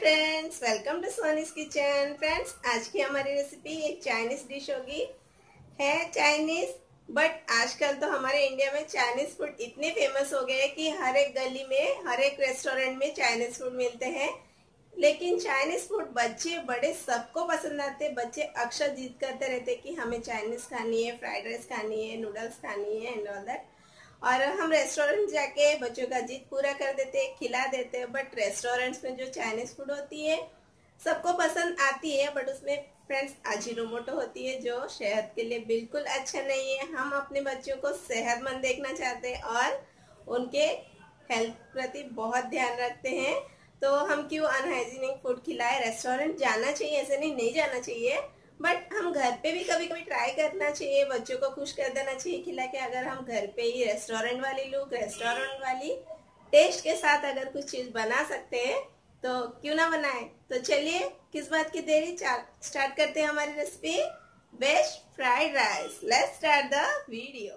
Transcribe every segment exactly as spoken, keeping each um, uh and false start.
Friends, welcome to Soni's kitchen. Friends, आज की हमारी रेसिपी एक चाइनीज डिश होगी। है चाइनीज, बट आजकल तो हमारे इंडिया में चाइनीज फूड इतने फेमस हो गए हैं कि हर एक गली में, हर एक रेस्टोरेंट में चाइनीज फूड मिलते हैं। लेकिन चाइनीज फूड बच्चे बड़े सबको पसंद आते हैं। बच्चे अक्सर जिद करते रहते हैं कि हमें चाइनीज खानी है, फ्राइड राइस खानी है, नूडल्स खानी है एंड ऑल दैट। और हम रेस्टोरेंट जाके बच्चों का जिद पूरा कर देते हैं, खिला देते हैं। बट रेस्टोरेंट्स में जो चाइनीज फूड होती है सबको पसंद आती है, बट उसमें फ्रेंड्स अजीनोमोटो होती है जो सेहत के लिए बिल्कुल अच्छा नहीं है। हम अपने बच्चों को सेहतमंद देखना चाहते हैं और उनके हेल्थ प्रति बहुत ध्यान रखते हैं, तो हम क्यों अनहाइजीनिक फूड खिलाए। रेस्टोरेंट जाना चाहिए, ऐसे नहीं नहीं जाना चाहिए, बट हम घर पे भी कभी कभी ट्राई करना चाहिए, बच्चों को खुश कर देना चाहिए खिला के। अगर हम घर पे ही रेस्टोरेंट वाली लुक, रेस्टोरेंट वाली टेस्ट के साथ अगर कुछ चीज बना सकते हैं तो क्यों ना बनाए। तो चलिए किस बात की देरी, स्टार्ट करते हैं हमारी recipe veg fried rice. Let's start the video.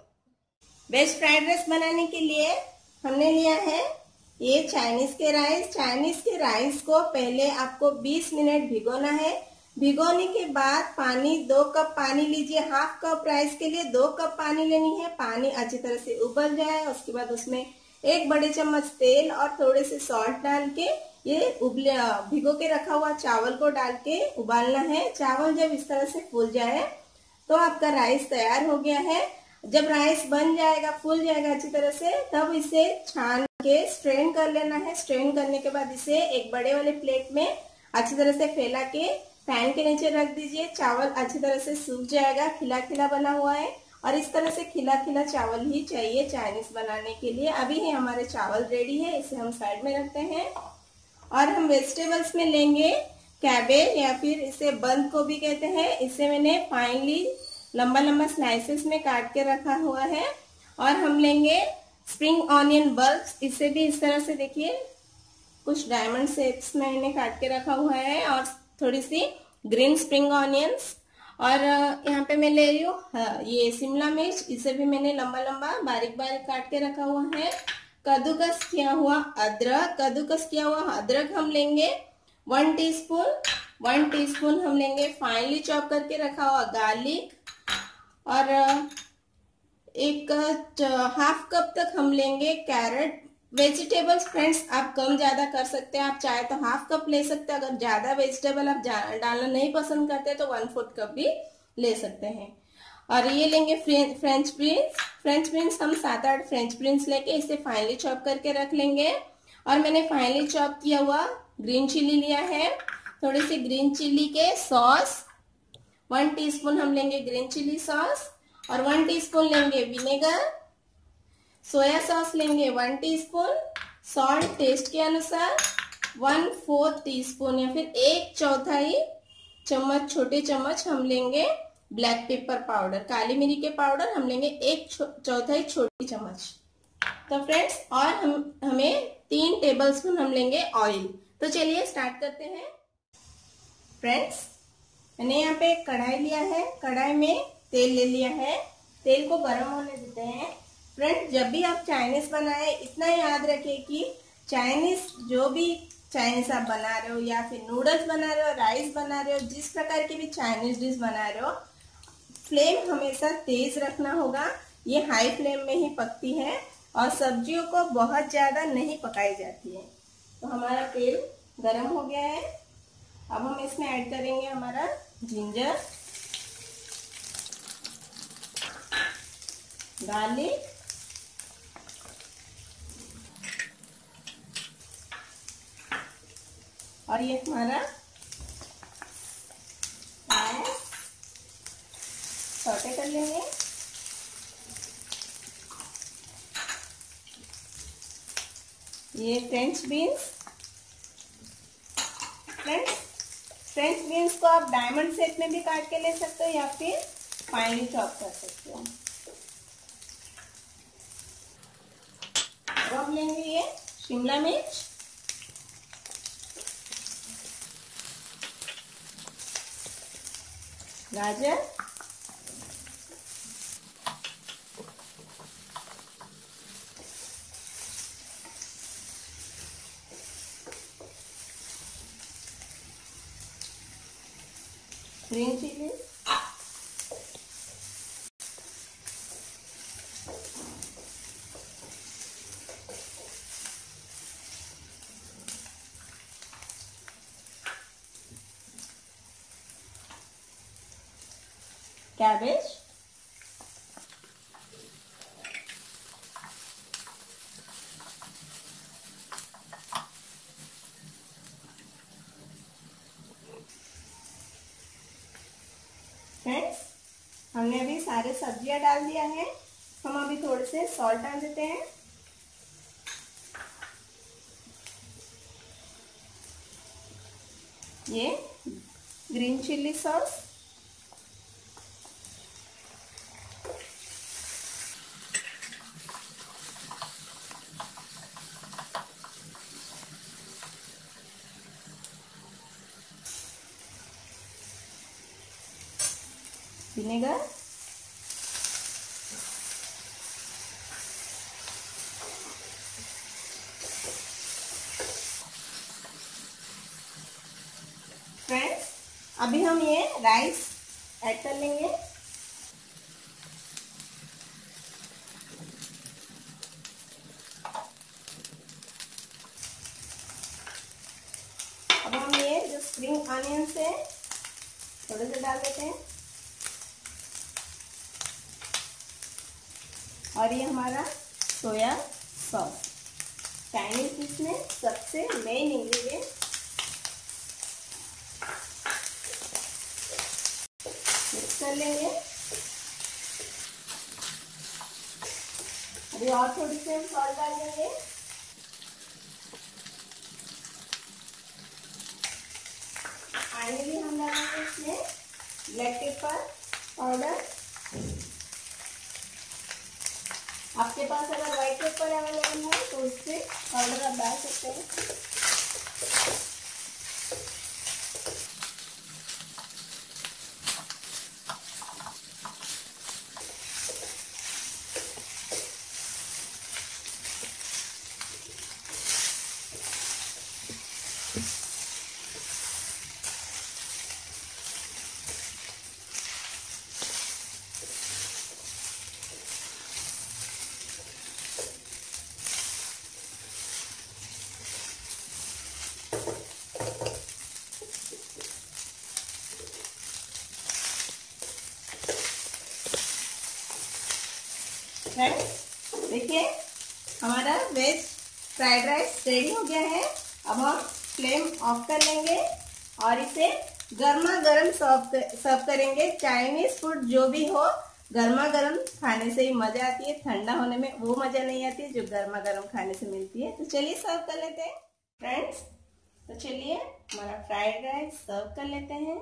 Veg fried rice बनाने के लिए हमने लिया है ये चाइनीज के राइस। चाइनीज के राइस को पहले आपको बीस मिनट भिगोना है। भिगोने के बाद पानी, दो कप पानी लीजिए। हाफ कप राइस के लिए दो कप पानी लेनी है। पानी अच्छी तरह से उबल जाए, उसके बाद उसमें एक बड़े चम्मच तेल और थोड़े से सॉल्ट डाल के ये उबले भिगो के रखा हुआ चावल को डाल के उबालना है। चावल जब इस तरह से फूल जाए तो आपका राइस तैयार हो गया है। जब राइस बन जाएगा, फूल जाएगा अच्छी तरह से, तब इसे छान के स्ट्रेन कर लेना है। स्ट्रेन करने के बाद इसे एक बड़े वाले प्लेट में अच्छी तरह से फैला के पैन के नीचे रख दीजिए। चावल अच्छी तरह से सूख जाएगा, खिला खिला बना हुआ है और इस तरह से खिला खिला चावल ही चाहिए चाइनीज बनाने के लिए। अभी है हमारे चावल रेडी है, इसे हम साइड में रखते हैं। और हम वेजिटेबल्स में लेंगे कैबेज, या फिर इसे बंद गोभी कहते हैं। इसे मैंने फाइनली लंबा लंबा स्लाइसेस में काट के रखा हुआ है। और हम लेंगे स्प्रिंग ऑनियन बल्ब्स। इसे भी इस तरह से देखिए कुछ डायमंड शेप्स में मैंने काट के रखा हुआ है। और थोड़ी सी ग्रीन स्प्रिंग ऑनियंस। और यहाँ पे मैं ले रही हूँ हाँ, ये शिमला मिर्च। इसे भी मैंने लंबा लंबा बारीक बारीक काट के रखा हुआ है। कद्दूकस किया हुआ अदरक। कद्दूकस किया हुआ अदरक हम लेंगे वन टीस्पून। वन टीस्पून हम लेंगे फाइनली चॉप करके रखा हुआ गार्लिक। और एक हाफ कप तक हम लेंगे कैरेट। वेजिटेबल्स फ्रेंड्स आप कम ज्यादा कर सकते हैं, आप चाहे तो हाफ कप ले सकते हैं। अगर ज्यादा वेजिटेबल आप डालना नहीं पसंद करते तो वन फोर्थ कप भी ले सकते हैं। और ये लेंगे फ्रेंच बीन्स। फ्रेंच बीन्स हम सात आठ फ्रेंच बीन्स लेके इसे फाइनली चॉप करके रख लेंगे। और मैंने फाइनली चॉप किया हुआ ग्रीन चिली लिया है। थोड़ी सी ग्रीन चिली के सॉस, वन टीस्पून हम लेंगे ग्रीन चिली सॉस। और वन टीस्पून लेंगे विनेगर। सोया सॉस लेंगे वन टीस्पून। सॉल्ट टेस्ट के अनुसार। वन फोर्थ टीस्पून या फिर एक चौथाई चम्मच, छोटे चम्मच हम लेंगे ब्लैक पेपर पाउडर, काली मिर्च के पाउडर हम लेंगे एक चौथाई छोटी चम्मच। तो फ्रेंड्स, और हम हमें तीन टेबलस्पून हम लेंगे ऑयल। तो चलिए स्टार्ट करते हैं। फ्रेंड्स, मैंने यहाँ पे एक कढ़ाई लिया है। कढ़ाई में तेल ले लिया है। तेल को गर्म होने देते हैं। फ्रेंड्स, जब भी आप चाइनीज बनाए इतना याद रखिए कि चाइनीज जो भी चाइनीज आप बना रहे हो, या फिर नूडल्स बना रहे हो, राइस बना रहे हो, जिस प्रकार की भी चाइनीज डिश बना रहे हो, फ्लेम हमेशा तेज रखना होगा। ये हाई फ्लेम में ही पकती है और सब्जियों को बहुत ज्यादा नहीं पकाई जाती है। तो हमारा तेल गर्म हो गया है। अब हम इसमें ऐड करेंगे हमारा जिंजर, गार्लिक, और ये हमारा सौटे कर लेंगे। ये French beans. Friends, French beans को आप डायमंड शेप में भी काट के ले सकते हो या फिर फाइनली चॉप कर सकते हो। अब लेंगे ये शिमला मिर्च, गाजर, ग्रीन चिली, कैबेज, फ्रेंड्स हमने अभी सारे सब्जियां डाल दिया है। हम अभी थोड़े से सॉल्ट डाल देते हैं। ये green chilli sauce, vinegar, friends अभी हम ये राइस ऐड कर लेंगे। अब हम ये जो स्प्रिंग ऑनियंस है थोड़े से डाल देते हैं। और ये हमारा सोया सॉस, चाइनीज डिश में सबसे मेन इंग्रेडिएंट। मिक्स कर लेंगे। अभी और थोड़ी सी हम सॉल्ट डाल देंगे। फाइनली हम डालेंगे इसमें ब्लैक पेपर पाउडर। आपके पास अगर व्हाइट पेपर अवेलेबल है तो उससे पाउडर आप डाल सकते हैं। फ्रेंड्स देखिए हमारा वेज फ्राइड राइस रेडी हो गया है। अब हम फ्लेम ऑफ कर लेंगे और इसे गर्मा गर्म सर्व सर्व करेंगे। चाइनीज फूड जो भी हो गर्मा गर्म खाने से ही मजा आती है, ठंडा होने में वो मजा नहीं आती है जो गर्मा गर्म खाने से मिलती है। तो चलिए सर्व कर लेते हैं फ्रेंड्स। तो चलिए हमारा फ्राइड राइस सर्व कर लेते हैं।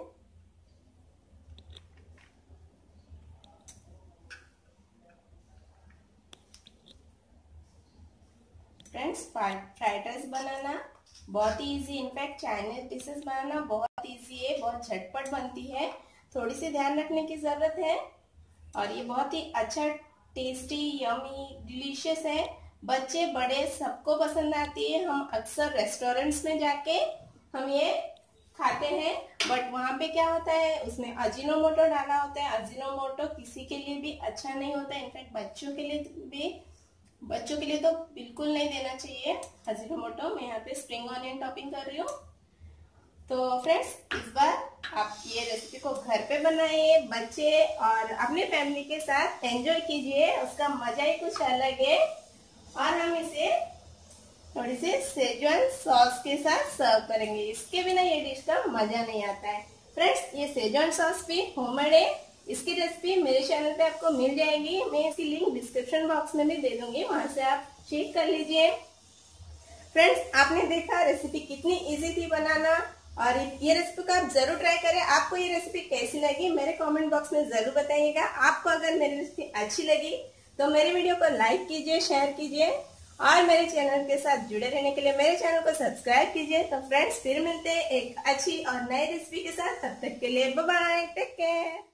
फ्रेंड्स फ्राइड राइस बनाना बहुत ही इजी, इनफैक्ट चाइनीज डिशेस बनाना बहुत इजी है, बहुत झटपट बनती है। थोड़ी सी ध्यान रखने की जरूरत है और ये बहुत ही अच्छा, टेस्टी, यमी, डिलीशियस है। बच्चे बड़े सबको पसंद आती है। हम अक्सर रेस्टोरेंट्स में जाके हम ये खाते हैं, बट वहाँ पे क्या होता है उसमें अजीनोमोटो डाला होता है। अजीनोमोटो किसी के लिए भी अच्छा नहीं होता है, इनफैक्ट बच्चों के लिए भी, बच्चों के लिए तो बिल्कुल नहीं देना चाहिए अजीनोमोटो। मैं यहाँ पे स्प्रिंग ऑनियन टॉपिंग कर रही हूँ। तो फ्रेंड्स इस बार आप ये रेसिपी को घर पे बनाइए, बच्चे और अपने फैमिली के साथ एंजॉय कीजिए, उसका मजा ही कुछ अलग है। और हम इसे थोड़ी सी सेजवान सॉस के साथ सर्व करेंगे। इसके बिना ये डिश का मजा नहीं आता है। फ्रेंड्स ये सेजवान सॉस भी होममेड है। इसकी रेसिपी मेरे चैनल पे आपको मिल जाएगी, मैं इसकी लिंक डिस्क्रिप्शन बॉक्स में भी दे दूंगी, वहां से आप चेक कर लीजिए। फ्रेंड्स आपने देखा रेसिपी कितनी इजी थी बनाना, और ये रेसिपी को आप जरूर ट्राई करें। आपको ये रेसिपी कैसी लगी मेरे कमेंट बॉक्स में जरूर बताइएगा। आपको अगर मेरी रेसिपी अच्छी लगी तो मेरे वीडियो को लाइक कीजिए, शेयर कीजिए और मेरे चैनल के साथ जुड़े रहने के लिए मेरे चैनल को सब्सक्राइब कीजिए। तो फ्रेंड्स फिर मिलते हैं एक अच्छी और नई रेसिपी के साथ, तब तक के लिए बाय बाय, टेक केयर।